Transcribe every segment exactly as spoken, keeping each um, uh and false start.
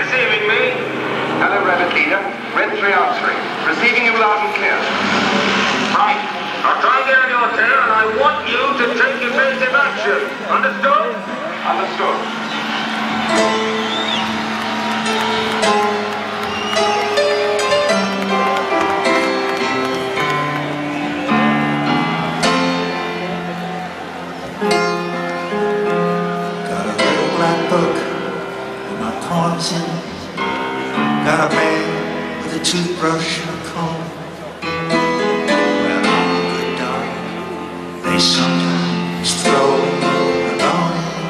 receiving me? Hello, Rabbit Leader. Red three answering. Receiving you loud and clear. Right. I'll try and get on your tail, and I want you to take evasive action. Understood? Understood. Got a little black book with my poems in it. Got a man with a toothbrush and a comb. Well, I'm a good dog. They sometimes throw a bone in.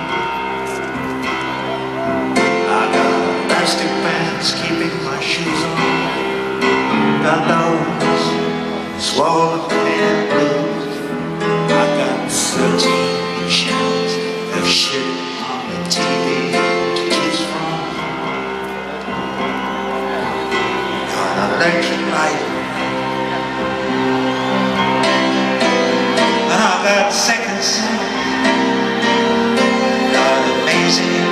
I got elastic bands keeping my shoes on. Got those swollen hand blues. I got thirteen channels of shit on the T V to choose from. Got an electric light, and I got second sight. Got amazing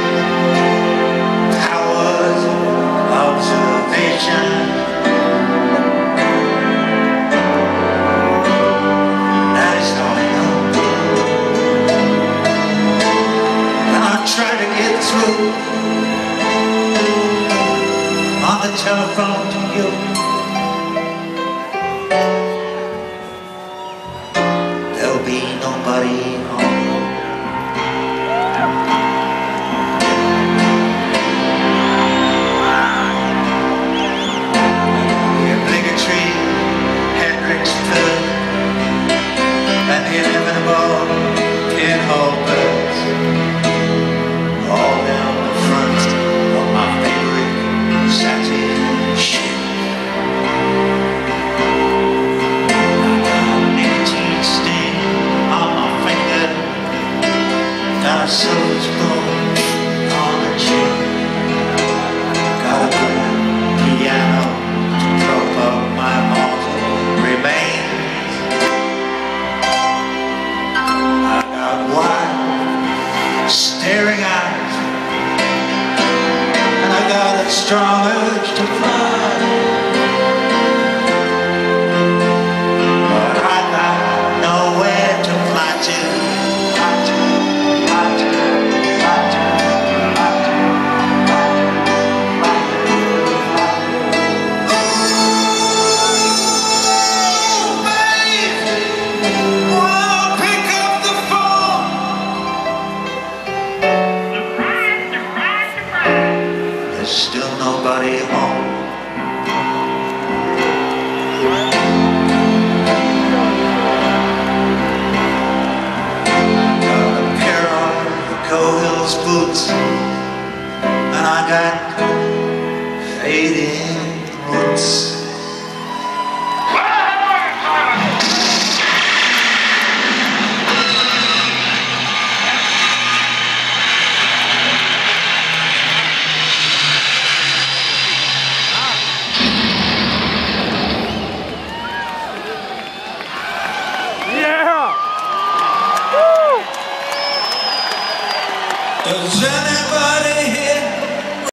powers of observation. That is all I know. And I try to get through on the telephone to you. There'll be nobody home. The obligatory Hendrix fill and the inevitable pinhole birds all down the front of my favorite satin shit. I got an eighteen sting on my finger, got a silver spoon on the chin, got a grand piano to prop up my mortal remains. I got wide, staring eyes, and I got a strong urge to fly. But I got nowhere to fly to. Fly to, fly to, fly to, fly to, fly to, fly to, fly to. Oh, baby, oh, pick up the phone. There's still nobody home. Got a pair of Go Hills boots, and I got fading